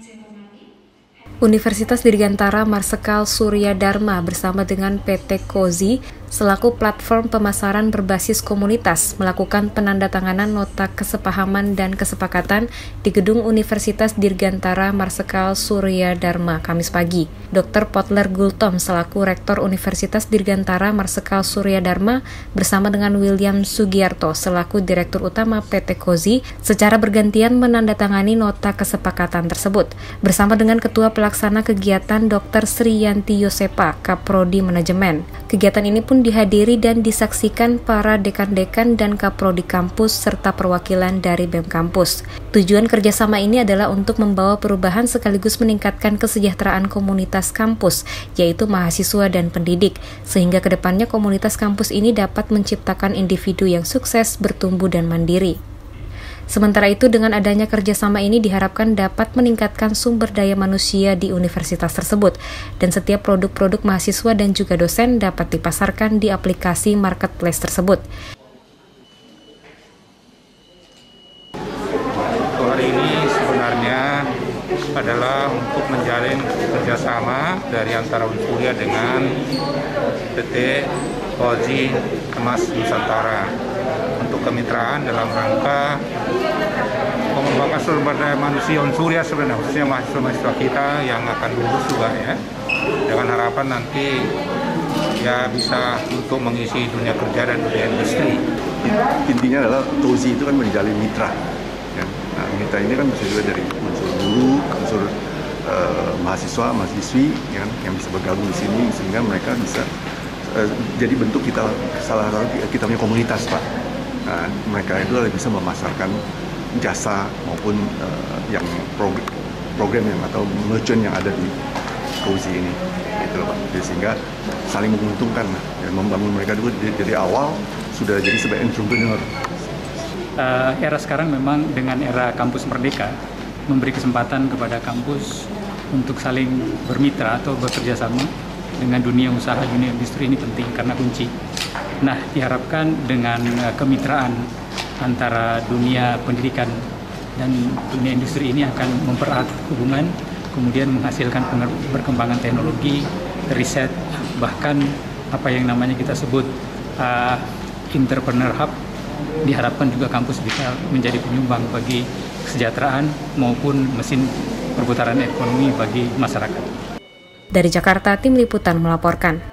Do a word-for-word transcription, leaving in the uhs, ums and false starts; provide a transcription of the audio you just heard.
Universitas Dirgantara Marsekal Surya Dharma bersama dengan P T Kozi selaku platform pemasaran berbasis komunitas melakukan penandatanganan nota kesepahaman dan kesepakatan di gedung Universitas Dirgantara Marsekal Surya Dharma Kamis pagi. Doktor Potler Gultom selaku Rektor Universitas Dirgantara Marsekal Surya Dharma bersama dengan William Sugiarto selaku Direktur Utama P T Kozi secara bergantian menandatangani nota kesepakatan tersebut bersama dengan Ketua Pelaksana Kegiatan Doktor Sriyanti Yosepa, Kaprodi Manajemen. Kegiatan ini pun dihadiri dan disaksikan para dekan-dekan dan kaprodi kampus serta perwakilan dari B E M kampus. Tujuan kerjasama ini adalah untuk membawa perubahan sekaligus meningkatkan kesejahteraan komunitas kampus, yaitu mahasiswa dan pendidik, sehingga kedepannya komunitas kampus ini dapat menciptakan individu yang sukses, bertumbuh, dan mandiri. Sementara itu, dengan adanya kerjasama ini diharapkan dapat meningkatkan sumber daya manusia di universitas tersebut, dan setiap produk-produk mahasiswa dan juga dosen dapat dipasarkan di aplikasi marketplace tersebut. Hari ini sebenarnya adalah untuk menjalin kerjasama dari antara Unsurya dengan P T Kozi Emas Nusantara untuk kemitraan dalam rangka mengembangkan sumber daya manusia Unsurya sebenarnya, khususnya mahasiswa-mahasiswa kita yang akan lulus juga ya, dengan harapan nanti ya bisa untuk mengisi dunia kerja dan dunia industri. Intinya adalah Kozi itu kan menjalin mitra. Ya. Nah, mitra ini kan bisa juga dari unsur guru, unsur uh, mahasiswa, mahasiswi ya, yang bisa bergabung di sini sehingga mereka bisa uh, jadi bentuk kita salah satu kita punya komunitas, Pak. Nah, mereka itu bisa memasarkan jasa maupun uh, yang prog- program yang atau merchant yang ada di Kozi ini, gitu loh, Pak. Jadi, sehingga saling menguntungkan dan membangun mereka dulu dari, dari awal sudah jadi sebagai entrepreneur. Uh, era sekarang memang dengan era kampus merdeka memberi kesempatan kepada kampus untuk saling bermitra atau bekerja sama dengan dunia usaha, dunia industri ini penting karena kunci. Nah, diharapkan dengan uh, kemitraan antara dunia pendidikan dan dunia industri ini akan mempererat hubungan, kemudian menghasilkan perkembangan teknologi, riset, bahkan apa yang namanya kita sebut uh, entrepreneur hub. Diharapkan juga kampus bisa menjadi penyumbang bagi kesejahteraan maupun mesin perputaran ekonomi bagi masyarakat. Dari Jakarta, Tim Liputan melaporkan.